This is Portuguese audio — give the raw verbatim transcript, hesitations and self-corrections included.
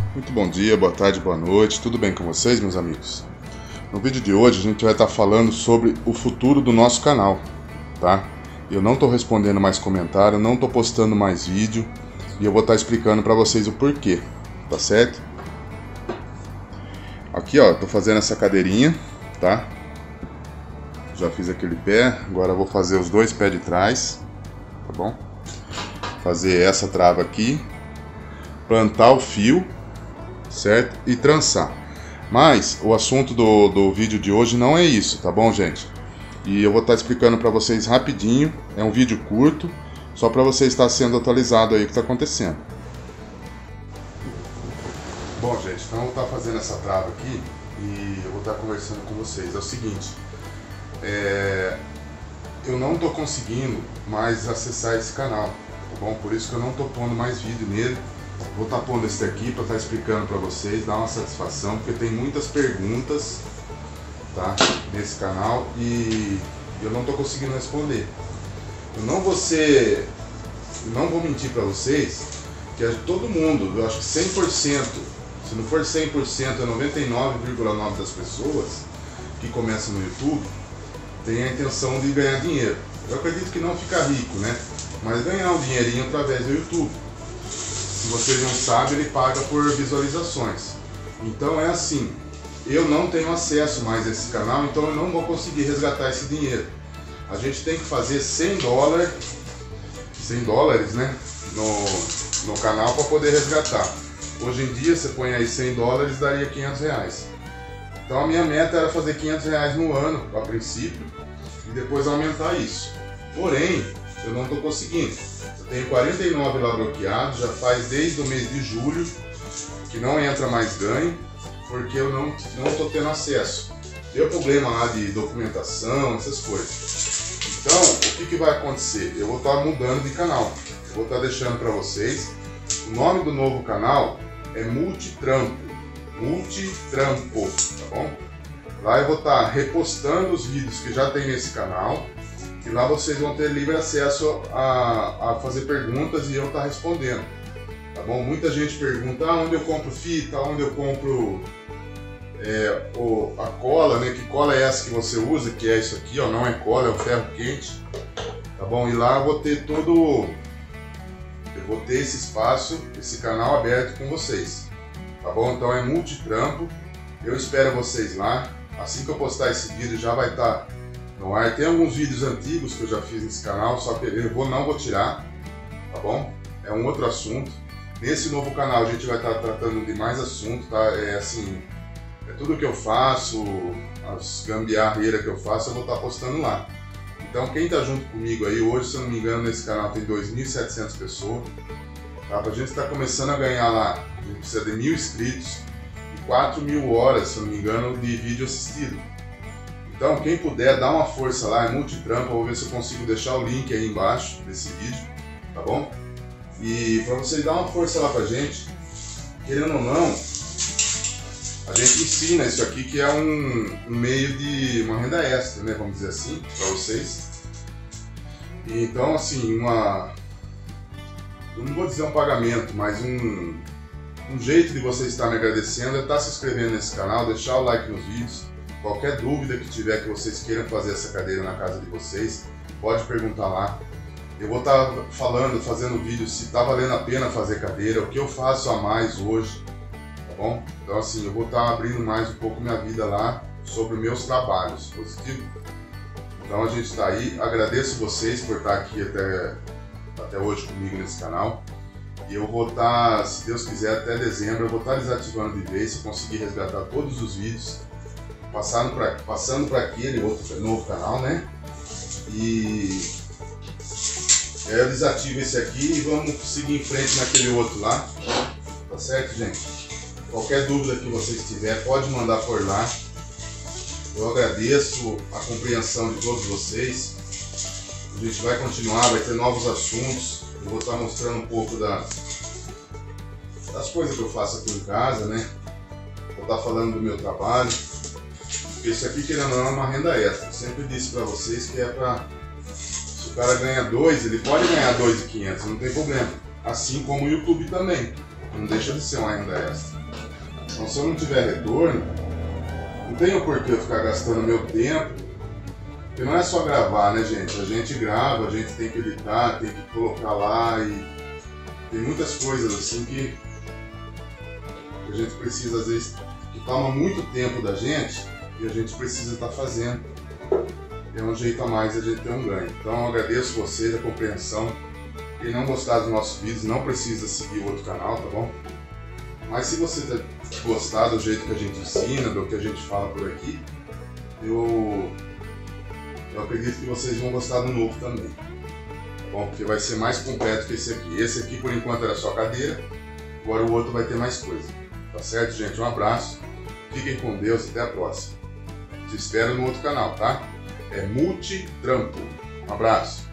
Muito bom dia, boa tarde, boa noite, tudo bem com vocês, meus amigos? No vídeo de hoje a gente vai estar falando sobre o futuro do nosso canal, tá? Eu não estou respondendo mais comentário, não estou postando mais vídeo e eu vou estar explicando para vocês o porquê, tá certo? Aqui ó, estou fazendo essa cadeirinha, tá? Já fiz aquele pé, agora eu vou fazer os dois pés de trás, tá bom? Fazer essa trava aqui, plantar o fio, certo? E trançar. Mas o assunto do, do vídeo de hoje não é isso, tá bom, gente? E eu vou estar explicando para vocês rapidinho, é um vídeo curto, só para você estar sendo atualizado aí o que está acontecendo. Bom, gente, então eu vou estar fazendo essa trava aqui e eu vou estar conversando com vocês. É o seguinte, é... eu não estou conseguindo mais acessar esse canal, tá bom? Por isso que eu não estou pondo mais vídeo nele. Vou estar pondo esse aqui para estar explicando para vocês, dar uma satisfação, porque tem muitas perguntas, tá, nesse canal e eu não estou conseguindo responder. Eu não vou ser, eu não vou mentir para vocês que é todo mundo, eu acho que cem por cento, se não for cem por cento, é noventa e nove vírgula nove por cento das pessoas que começam no YouTube tem a intenção de ganhar dinheiro. Eu acredito que não ficar rico, né, mas ganhar um dinheirinho através do YouTube. Se vocês não sabem, ele paga por visualizações. Então é assim, eu não tenho acesso mais a esse canal, então eu não vou conseguir resgatar esse dinheiro. A gente tem que fazer cem dólares, cem dólares, né, no, no canal para poder resgatar. Hoje em dia, você põe aí cem dólares, daria quinhentos reais. Então a minha meta era fazer quinhentos reais no ano, a princípio, e depois aumentar isso. Porém, eu não estou conseguindo. Eu tenho quarenta e nove lá bloqueados, já faz desde o mês de julho que não entra mais ganho, porque eu não estou tendo acesso. Deu problema lá de documentação, essas coisas. Então, o que, que vai acontecer? Eu vou estar mudando de canal. Eu vou estar deixando para vocês. O nome do novo canal é Multitrampo. Multitrampo, tá bom? Lá eu vou estar repostando os vídeos que já tem nesse canal. E lá vocês vão ter livre acesso a, a fazer perguntas e eu estar respondendo, tá bom? Muita gente pergunta, ah, onde eu compro fita, onde eu compro é, o, a cola, né? Que cola é essa que você usa, que é isso aqui, ó, não é cola, é o ferro quente, tá bom? E lá eu vou ter todo, eu vou ter esse espaço, esse canal aberto com vocês, tá bom? Então é Multitrampo, eu espero vocês lá, assim que eu postar esse vídeo já vai estar no ar. Tem alguns vídeos antigos que eu já fiz nesse canal, só que eu vou, não vou tirar, tá bom? É um outro assunto. Nesse novo canal a gente vai estar tratando de mais assuntos, tá? É assim, é tudo que eu faço, as gambiarreiras que eu faço, eu vou estar postando lá. Então quem tá junto comigo aí, hoje, se eu não me engano, nesse canal tem dois mil e setecentas pessoas, tá? Pra gente estar começando a ganhar lá, a gente precisa de mil inscritos e quatro mil horas, se eu não me engano, de vídeo assistido. Então, quem puder, dá uma força lá, é Multitrampo, eu vou ver se eu consigo deixar o link aí embaixo desse vídeo, tá bom? E para vocês dar uma força lá pra gente, querendo ou não, a gente ensina isso aqui que é um, um meio de uma renda extra, né, vamos dizer assim, para vocês. E então, assim, uma, eu não vou dizer um pagamento, mas um, um jeito de vocês estar me agradecendo é estar se inscrevendo nesse canal, deixar o like nos vídeos. Qualquer dúvida que tiver que vocês queiram fazer essa cadeira na casa de vocês, pode perguntar lá. Eu vou estar falando, fazendo vídeo se está valendo a pena fazer cadeira, o que eu faço a mais hoje, tá bom? Então assim, eu vou estar abrindo mais um pouco minha vida lá sobre meus trabalhos, positivo? Então a gente está aí, agradeço vocês por estar aqui até, até hoje comigo nesse canal. E eu vou estar, se Deus quiser, até dezembro, eu vou estar desativando de vez, se eu conseguir resgatar todos os vídeos. Passando para passando para aquele outro novo canal, né? E eu desativo esse aqui e vamos seguir em frente naquele outro lá, tá certo, gente? Qualquer dúvida que vocês tiverem, pode mandar por lá. Eu agradeço a compreensão de todos vocês. A gente vai continuar, vai ter novos assuntos. Eu vou estar mostrando um pouco da, das coisas que eu faço aqui em casa, né? Vou estar falando do meu trabalho. Isso aqui, querendo ou não, é uma renda extra. Eu sempre disse para vocês que é para... Se o cara ganha dois, ele pode ganhar dois mil e quinhentos, não tem problema. Assim como o YouTube também. não deixa de ser uma renda extra. Então se eu não tiver retorno, não tenho por que eu ficar gastando meu tempo, porque não é só gravar, né, gente? A gente grava, a gente tem que editar, tem que colocar lá e tem muitas coisas assim que a gente precisa, às vezes, que toma muito tempo da gente e a gente precisa estar fazendo. É um jeito a mais a gente ter um ganho. Então eu agradeço vocês a compreensão. Quem não gostar dos nossos vídeos não precisa seguir o outro canal, tá bom? Mas se você gostar do jeito que a gente ensina, do que a gente fala por aqui, eu, eu acredito que vocês vão gostar do novo também. Tá bom? Porque vai ser mais completo que esse aqui. Esse aqui por enquanto era só cadeira, agora o outro vai ter mais coisa. Tá certo, gente? Um abraço, fiquem com Deus, até a próxima. Te espero no outro canal, tá? É Multi Trampo. Um abraço.